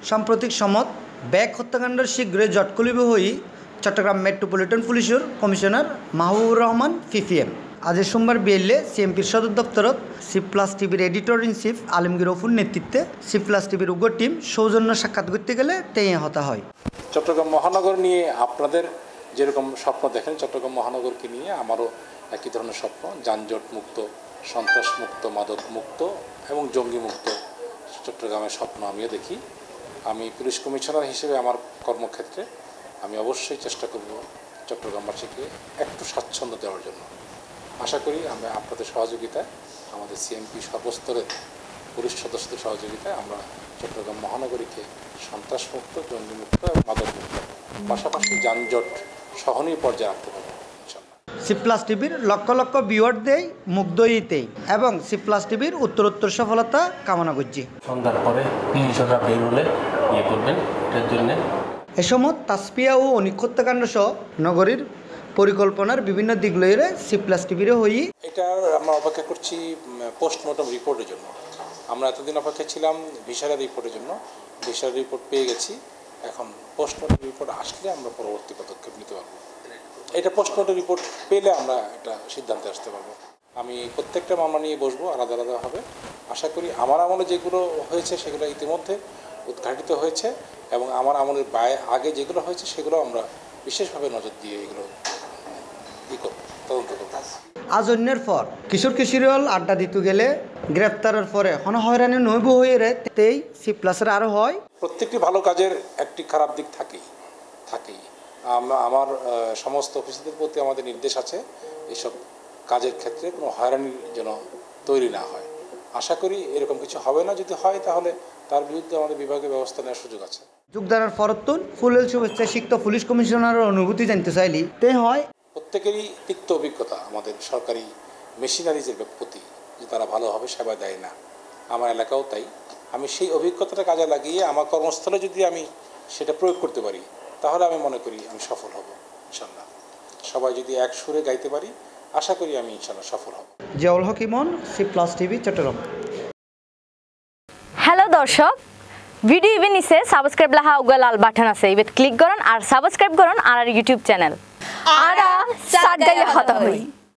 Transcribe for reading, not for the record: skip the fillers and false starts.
সাম্প্রতিক সমত ব্যাগ হত্যাকাণ্ডের শীঘ্রই জটকলিব হই চট্টগ্রাম মেট্রোপলিটন পুলিশের কমিশনার মাহবুবুর রহমান পিপিএম আজ সোমবার বিএলএ সিএমপির সদর দপ্তরত সি+ টিভির এডিটর ইন চিফ আলমগীর অপুর নেতৃত্বে সি+ টিভির উগ্র টিম সৌজন্য সাক্ষাৎ করতে গেলে তেই হতা হয়। চট্টগ্রাম মহানগর নিয়ে আপনাদের যেরকম স্বপ্ন দেখেন চট্টগ্রাম মহানগরকে নিয়ে আমারও একই ধরনের স্বপ্ন, যানজট মুক্ত, সন্ত্রাস মুক্ত, মাদক মুক্ত এবং জঙ্গি মুক্ত চট্টগ্রামের স্বপ্ন আমিও দেখি। আমি পুলিশ কমিশনার হিসেবে আমার কর্মক্ষেত্রে আমি অবশ্যই চেষ্টা করব চট্টগ্রামবাসীকে একটু স্বাচ্ছন্দ্য দেওয়ার জন্য। আশা করি আমরা আপনাদের সহযোগিতায়, আমাদের সিএমপি সর্বস্তরের পুলিশ সদস্যদের সহযোগিতায় আমরা চট্টগ্রাম মহানগরীকে সন্ত্রাসমুক্ত, জঙ্গিমুক্ত এবং মাদকমুক্ত, পাশাপাশি যানজট সহনীয় পর্যায়ে রাখতে পারব ইনশাআল্লাহ। সি+ টিভির লক্ষ লক্ষ ভিউয়ার দেয় মুগ্ধ ইতেই এবং সি+ টিভির উত্তরোত্তর সফলতা কামনা করছি। সন্ধ্যার পরে কৃষকরা বের হলে করবেন এটার জন্য। এ সময় তাসপিয়া ও অনিক হত্যাকাণ্ড সহ নগরীর পরিকল্পনার বিভিন্ন দিক লইরে সি+ টিভির হই এটা আমরা অপেক্ষা করছি পোস্টমর্টম রিপোর্টের জন্য। আমরা এতদিন অপেক্ষা ছিলাম ভিসারের রিপোর্টের জন্য, ভিসার রিপোর্ট পেয়ে গেছি। এখন পোস্টমর্টম রিপোর্ট আসলে আমরা পরবর্তী পদক্ষেপ নিতে পারবো। এটা পোস্টমর্টম রিপোর্ট পেলে আমরা একটা সিদ্ধান্তে আসতে পারবো। আমি প্রত্যেকটা মামলা নিয়ে বসবো আলাদা আলাদাভাবে। আশা করি আমার আমলে যেগুলো হয়েছে সেগুলো ইতিমধ্যে উদ্ঘাটিত হয়েছে এবং আমার আমলের আগে যেগুলো হয়েছে সেগুলো আমরা বিশেষভাবে নজর দিয়ে এগুলো তদন্ত করব। আজ অন্যের পর কিশোর কিশোরীল আড্ডা দিতে গেলে গ্রেপ্তারের পরে হয়রানি নৈব হয়ে রে তেই সি+এর আরও হয়। প্রত্যেকটি ভালো কাজের একটি খারাপ দিক থাকেই। আমার সমস্ত অফিসারদের প্রতি আমাদের নির্দেশ আছে এসব কাজের ক্ষেত্রে কোনো হয়রানির যেন তৈরি না হয়। আশা করি এরকম কিছু হবে না। যদি হয় তাহলে তার বিরুদ্ধে আমাদের বিভাগীয় ব্যবস্থা নেওয়ার সুযোগ আছে। যোগদানের পরতুন ফুলেল শুভেচ্ছা সিক্ত পুলিশ কমিশনারের অনুভূতি জানতে চাইলি তে হয় প্রত্যেকেরই তিক্ত অভিজ্ঞতা আমাদের সরকারি মেশিনারিজের প্রতি যে তারা ভালোভাবে সেবা দেয় না। আমার এলাকাও তাই। আমি সেই অভিজ্ঞতাটা কাজে লাগিয়ে আমার কর্মস্থলে যদি আমি সেটা প্রয়োগ করতে পারি তাহলে আমি মনে করি আমি সফল হব ইনশাআল্লাহ। সবাই যদি এক সুরে গাইতে পারি আশা করি আমি ইনশাআল্লাহ সফল হব। Ziaul Haque Emon, C+ TV, Chattogram. Hello দর্শক, ভিডিও ইভেন নিচে সাবস্ক্রাইব লাহা উগা লাল বাটন আছে, ইবেত ক্লিক করুন আর সাবস্ক্রাইব করুন আর ইউটিউব চ্যানেল। আরা সাগাইলে হতা হই।